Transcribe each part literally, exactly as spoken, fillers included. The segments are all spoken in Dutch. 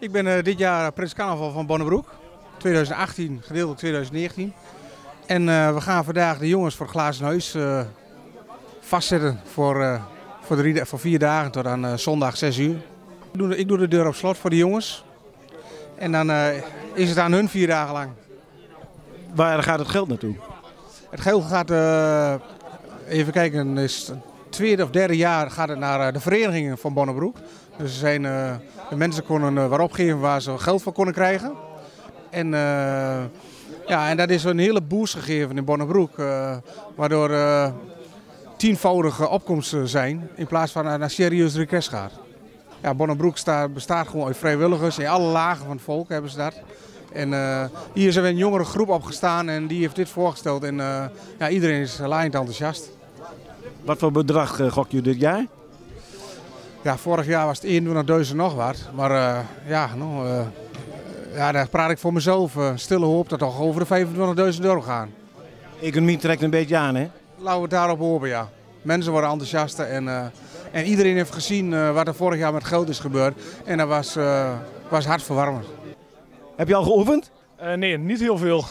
Ik ben uh, dit jaar Prins Carnaval van Bonnebroek, twintig achttien gedeeld twintig negentien. En uh, we gaan vandaag de jongens voor het Glazen Huis uh, vastzetten voor, uh, voor, drie, voor vier dagen tot aan uh, zondag zes uur. Ik doe, ik doe de deur op slot voor de jongens en dan uh, is het aan hun vier dagen lang. Waar gaat het geld naartoe? Het geld gaat, uh, even kijken, is het tweede of derde jaar gaat het naar uh, de verenigingen van Bonnebroek. Dus er zijn, uh, de mensen konden uh, waar opgeven waar ze geld voor konden krijgen. En, uh, ja, en dat is een hele boost gegeven in Bonnebroek, uh, waardoor uh, tienvoudige opkomsten zijn in plaats van uh, naar serieus request gaat. Ja, Bonnebroek staat, bestaat gewoon uit vrijwilligers, in alle lagen van het volk hebben ze dat. En uh, hier zijn we een jongere groep opgestaan en die heeft dit voorgesteld en uh, ja, iedereen is laaiend enthousiast. Wat voor bedrag uh, gok je dit jaar? Ja, vorig jaar was het eenentwintigduizend nog wat, maar uh, ja, nou, uh, ja, daar praat ik voor mezelf. Uh, stille hoop dat toch over de vijfentwintigduizend euro gaan. Economie trekt een beetje aan, hè? Laten we het daarop hopen, ja. Mensen worden enthousiast en, uh, en iedereen heeft gezien uh, wat er vorig jaar met geld is gebeurd en dat was, uh, was hartverwarmend. Heb je al geoefend? Uh, nee, niet heel veel.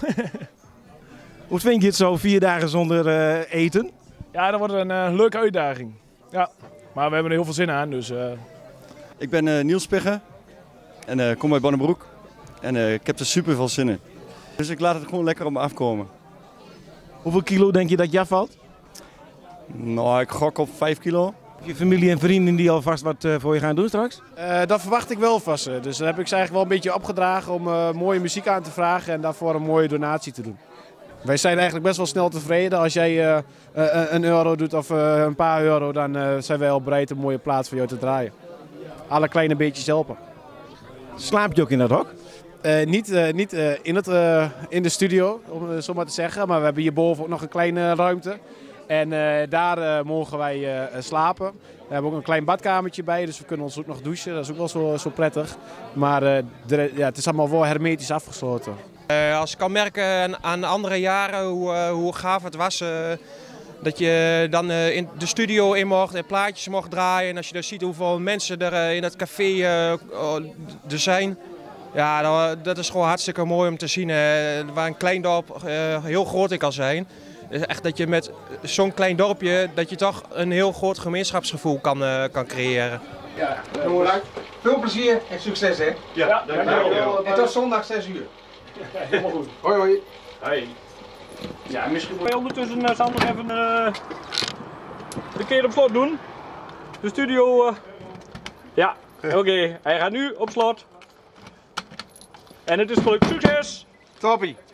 Hoe vind je het zo, vier dagen zonder uh, eten? Ja, dat wordt een uh, leuke uitdaging. Ja, maar we hebben er heel veel zin aan. Dus, uh... Ik ben uh, Niels Pigge en uh, kom uit Bonnebroek. En uh, ik heb er super veel zin in. Dus ik laat het gewoon lekker op me afkomen. Hoeveel kilo denk je dat je afvalt? Nou, ik gok op vijf kilo. Heb je familie en vrienden die alvast wat uh, voor je gaan doen straks? Uh, dat verwacht ik wel vast. Dus daar heb ik ze eigenlijk wel een beetje opgedragen om uh, mooie muziek aan te vragen en daarvoor een mooie donatie te doen. Wij zijn eigenlijk best wel snel tevreden. Als jij uh, uh, een euro doet of uh, een paar euro, dan uh, zijn wij al bereid een mooie plaats voor jou te draaien. Alle kleine beetjes helpen. Slaap je ook in dat hok? Uh, niet uh, niet uh, in, het, uh, in de studio, om het zo maar te zeggen, maar we hebben hierboven ook nog een kleine ruimte. En uh, daar uh, mogen wij uh, slapen. We hebben ook een klein badkamertje bij, dus we kunnen ons ook nog douchen. Dat is ook wel zo, zo prettig. Maar uh, de, ja, het is allemaal wel hermetisch afgesloten. Uh, als ik kan merken aan andere jaren hoe, uh, hoe gaaf het was. Uh, dat je dan uh, in de studio in mocht en plaatjes mocht draaien. En als je dan ziet hoeveel mensen er uh, in het café uh, er zijn. Ja, dat, dat is gewoon hartstikke mooi om te zien. Uh, waar een klein dorp uh, heel groot kan zijn. Echt dat je met zo'n klein dorpje dat je toch een heel groot gemeenschapsgevoel kan, uh, kan creëren. Ja, jongens, veel plezier en succes, hè? Ja, ja, dankjewel. En tot zondag zes uur. Ja, helemaal goed. Hoi, hoi. Hoi. Ja, misschien moet je ondertussen uh, Sander even uh, de keer op slot doen. De studio. Uh... Ja, oké. Okay. Hij gaat nu op slot. En het is gelukt. Succes! Toppie.